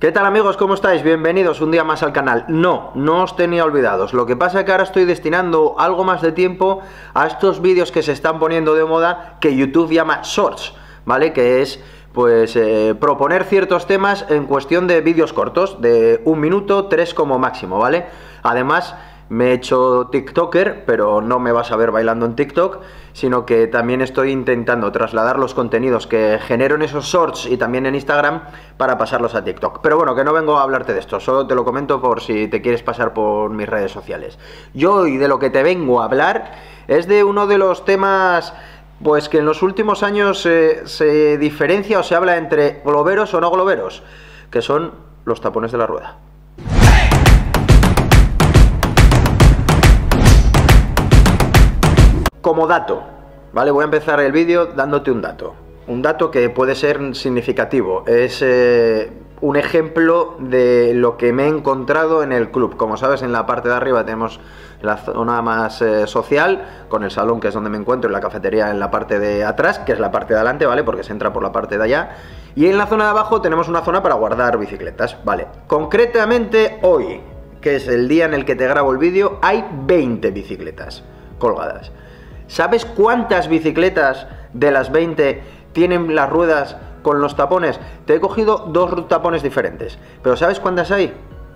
¿Qué tal amigos? ¿Cómo estáis? Bienvenidos un día más al canal. No os tenía olvidados. Lo que pasa es que ahora estoy destinando algo más de tiempo a estos vídeos que se están poniendo de moda, que YouTube llama Shorts, ¿vale? Que es, pues, proponer ciertos temas en cuestión de vídeos cortos, de 1 minuto, 3 como máximo, ¿vale? Además, me he hecho TikToker, pero no me vas a ver bailando en TikTok, sino que también estoy intentando trasladar los contenidos que genero en esos shorts y también en Instagram para pasarlos a TikTok. Pero bueno, que no vengo a hablarte de esto, solo te lo comento por si te quieres pasar por mis redes sociales. Yo hoy de lo que te vengo a hablar es de uno de los temas, pues, que en los últimos años se diferencia o se habla entre globeros o no globeros, que son los tapones de la rueda. Como dato, ¿vale? Voy a empezar el vídeo dándote un dato que puede ser significativo. Es un ejemplo de lo que me he encontrado en el club. Como sabes, en la parte de arriba tenemos la zona más social, con el salón, que es donde me encuentro, y la cafetería en la parte de atrás, que es la parte de adelante, ¿vale? Porque se entra por la parte de allá. Y en la zona de abajo tenemos una zona para guardar bicicletas, ¿vale? Concretamente hoy, que es el día en el que te grabo el vídeo, hay 20 bicicletas colgadas. ¿Sabes cuántas bicicletas de las 20 tienen las ruedas con los tapones? Te he cogido 2 tapones diferentes, pero ¿sabes cuántas hay?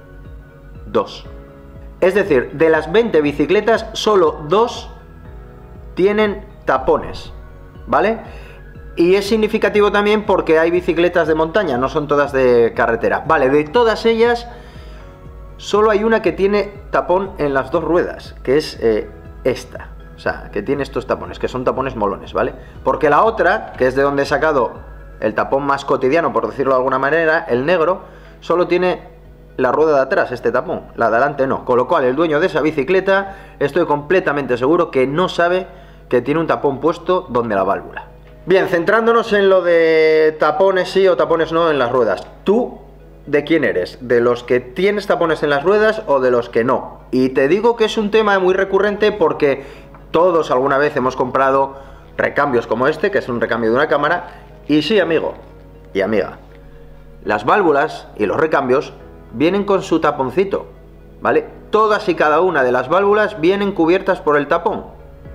2. Es decir, de las 20 bicicletas, solo 2 tienen tapones, ¿vale? Y es significativo también porque hay bicicletas de montaña, no son todas de carretera. Vale, de todas ellas, solo hay una que tiene tapón en las 2 ruedas, que es esta. O sea, que tiene estos tapones, que son tapones molones, ¿vale? Porque la otra, que es de donde he sacado el tapón más cotidiano, por decirlo de alguna manera, el negro, solo tiene la rueda de atrás, este tapón, la de adelante no. Con lo cual, el dueño de esa bicicleta, estoy completamente seguro que no sabe que tiene un tapón puesto donde la válvula. Bien, centrándonos en lo de tapones sí o tapones no en las ruedas. ¿Tú de quién eres? ¿De los que tienes tapones en las ruedas o de los que no? Y te digo que es un tema muy recurrente porque todos alguna vez hemos comprado recambios como este, que es un recambio de una cámara. Y sí, amigo y amiga, las válvulas y los recambios vienen con su taponcito, ¿vale? Todas y cada una de las válvulas vienen cubiertas por el tapón.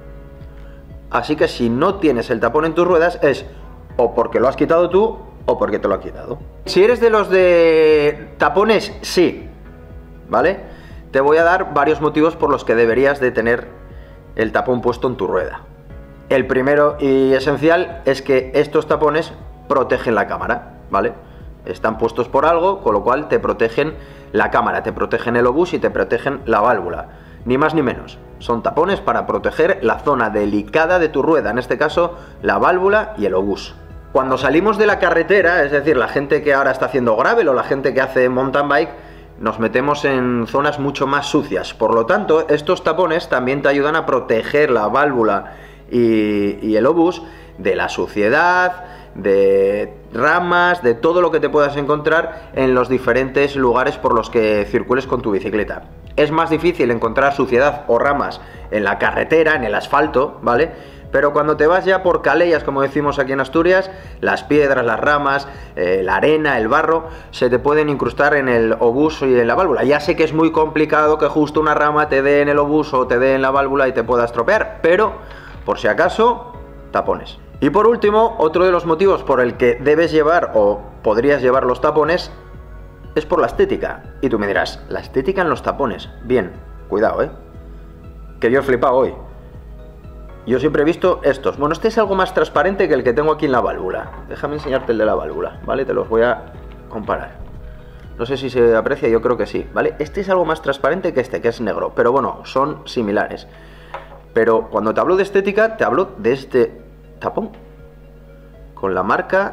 Así que si no tienes el tapón en tus ruedas es o porque lo has quitado tú o porque te lo ha quitado. Si eres de los de tapones, sí, ¿vale? Te voy a dar varios motivos por los que deberías de tener el tapón puesto en tu rueda. El primero y esencial es que estos tapones protegen la cámara, ¿vale? Están puestos por algo, con lo cual te protegen la cámara, te protegen el obús y te protegen la válvula. Ni más ni menos. Son tapones para proteger la zona delicada de tu rueda, en este caso la válvula y el obús. Cuando salimos de la carretera, es decir, la gente que ahora está haciendo gravel o la gente que hace mountain bike, nos metemos en zonas mucho más sucias. Por lo tanto, estos tapones también te ayudan a proteger la válvula y el obús de la suciedad, de ramas, de todo lo que te puedas encontrar en los diferentes lugares por los que circules con tu bicicleta. Es más difícil encontrar suciedad o ramas en la carretera, en el asfalto, ¿vale? Pero cuando te vas ya por calellas, como decimos aquí en Asturias, las piedras, las ramas, la arena, el barro, se te pueden incrustar en el obús y en la válvula. Ya sé que es muy complicado que justo una rama te dé en el obús o te dé en la válvula y te pueda estropear, pero por si acaso, tapones. Y por último, otro de los motivos por el que debes llevar o podrías llevar los tapones es por la estética. Y tú me dirás, ¿la estética en los tapones? Bien, cuidado, que yo he flipado hoy. Yo siempre he visto estos. Bueno, este es algo más transparente que el que tengo aquí en la válvula. Déjame enseñarte el de la válvula, ¿vale? Te los voy a comparar. No sé si se aprecia, yo creo que sí, ¿vale? Este es algo más transparente que este, que es negro. Pero bueno, son similares. Pero cuando te hablo de estética, te hablo de este tapón. Con la marca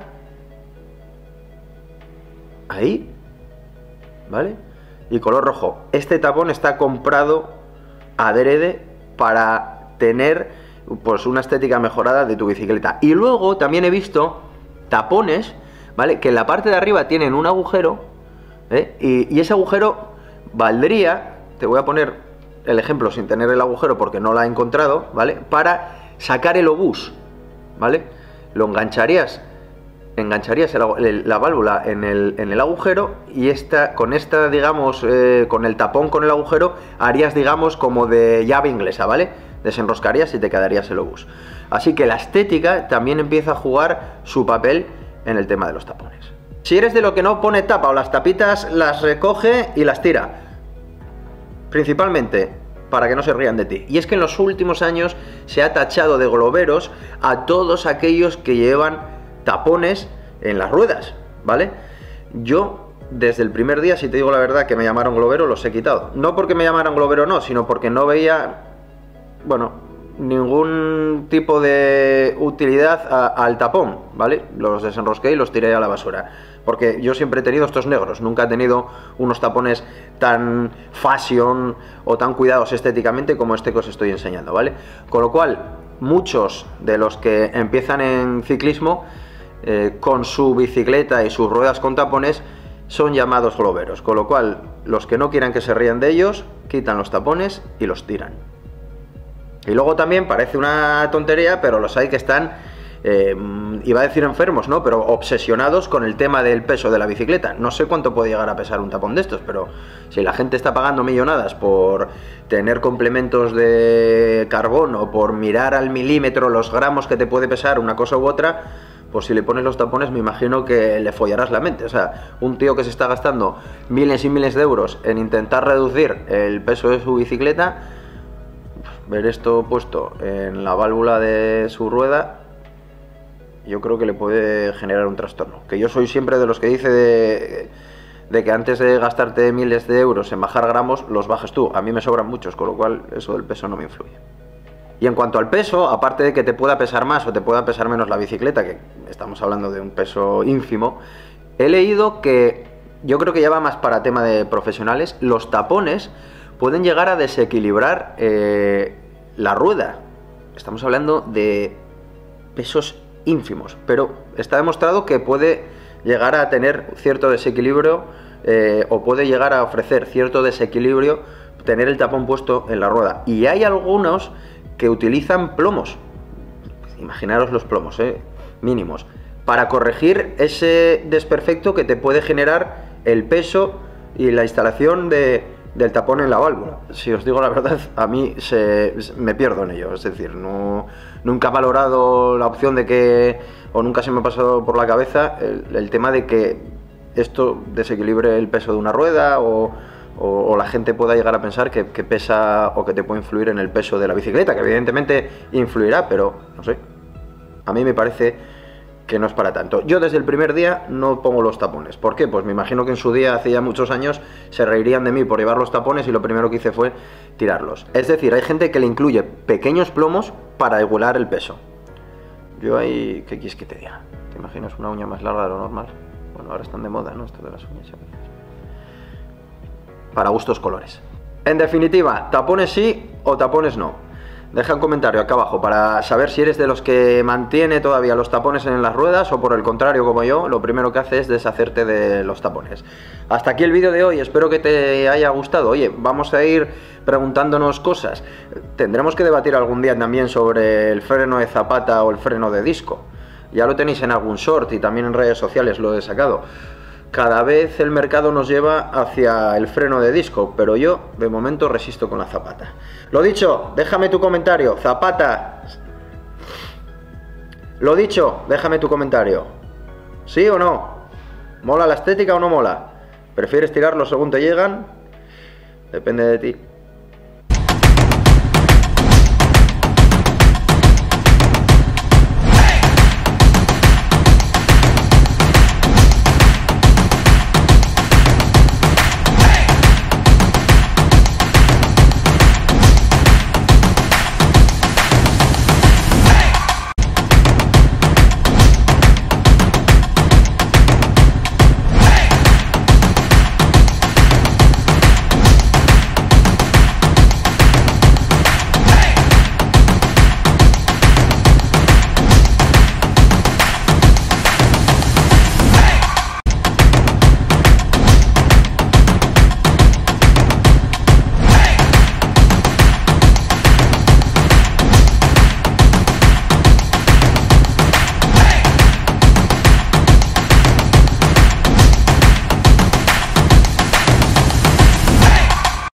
ahí, ¿vale? Y color rojo. Este tapón está comprado adrede para tener, pues, una estética mejorada de tu bicicleta. Y luego también he visto tapones, ¿vale? Que en la parte de arriba tienen un agujero, y ese agujero valdría, te voy a poner el ejemplo sin tener el agujero porque no la he encontrado, ¿vale? Para sacar el obús, ¿vale? Lo engancharías engancharías la válvula en el agujero y con esta, digamos, con el tapón con el agujero, harías, digamos, como de llave inglesa, ¿vale? Desenroscarías y te quedarías el obús. Así que la estética también empieza a jugar su papel en el tema de los tapones. Si eres de lo que no pone tapa o las tapitas las recoge y las tira, principalmente para que no se rían de ti. Y es que en los últimos años se ha tachado de globeros a todos aquellos que llevan tapones en las ruedas, ¿vale? Yo, desde el primer día, si te digo la verdad, que me llamaron globero, los he quitado. No porque me llamaran globero no, sino porque no veía, bueno, ningún tipo de utilidad al tapón, ¿vale? Los desenrosqué y los tiré a la basura. Porque yo siempre he tenido estos negros, nunca he tenido unos tapones tan fashion o tan cuidados estéticamente como este que os estoy enseñando, ¿vale? Con lo cual, muchos de los que empiezan en ciclismo con su bicicleta y sus ruedas con tapones son llamados globeros, con lo cual los que no quieran que se rían de ellos quitan los tapones y los tiran. Y luego también parece una tontería, pero los hay que están, iba a decir enfermos, ¿no? Pero obsesionados con el tema del peso de la bicicleta. No sé cuánto puede llegar a pesar un tapón de estos, pero si la gente está pagando millonadas por tener complementos de carbono, por mirar al milímetro los gramos que te puede pesar una cosa u otra, pues si le pones los tapones me imagino que le follarás la mente. O sea, un tío que se está gastando miles y miles de euros en intentar reducir el peso de su bicicleta, ver esto puesto en la válvula de su rueda, yo creo que le puede generar un trastorno. Que yo soy siempre de los que dice de que antes de gastarte miles de euros en bajar gramos, los bajes tú. A mí me sobran muchos, con lo cual eso del peso no me influye. Y en cuanto al peso, aparte de que te pueda pesar más o te pueda pesar menos la bicicleta, que estamos hablando de un peso ínfimo, he leído que, yo creo que ya va más para tema de profesionales, los tapones pueden llegar a desequilibrar la rueda. Estamos hablando de pesos ínfimos, pero está demostrado que puede llegar a tener cierto desequilibrio o puede llegar a ofrecer cierto desequilibrio tener el tapón puesto en la rueda. Y hay algunos que utilizan plomos, imaginaros los plomos, mínimos, para corregir ese desperfecto que te puede generar el peso y la instalación del tapón en la válvula. Si os digo la verdad, a mí me pierdo en ello, es decir, nunca he valorado la opción de que, o nunca se me ha pasado por la cabeza el tema de que esto desequilibre el peso de una rueda o la gente pueda llegar a pensar que pesa o que te puede influir en el peso de la bicicleta, que evidentemente influirá, pero no sé, a mí me parece que no es para tanto. Yo desde el primer día no pongo los tapones. ¿Por qué? Pues me imagino que en su día, hace ya muchos años, se reirían de mí por llevar los tapones y lo primero que hice fue tirarlos. Es decir, hay gente que le incluye pequeños plomos para igualar el peso. Yo ahí, ¿qué quieres que te diga? ¿Te imaginas una uña más larga de lo normal? Bueno, ahora están de moda, ¿no? Esto de las uñas. Para gustos colores. En definitiva, tapones sí o tapones no. Deja un comentario acá abajo para saber si eres de los que mantiene todavía los tapones en las ruedas o por el contrario, como yo, lo primero que hace es deshacerte de los tapones. Hasta aquí el vídeo de hoy, espero que te haya gustado. Oye, vamos a ir preguntándonos cosas. Tendremos que debatir algún día también sobre el freno de zapata o el freno de disco. Ya lo tenéis en algún short y también en redes sociales lo he sacado. Cada vez el mercado nos lleva hacia el freno de disco, pero yo de momento resisto con la zapata. Lo dicho, déjame tu comentario, zapata. Lo dicho, déjame tu comentario. ¿Sí o no? ¿Mola la estética o no mola? ¿Prefieres tirarlo según te llegan? Depende de ti.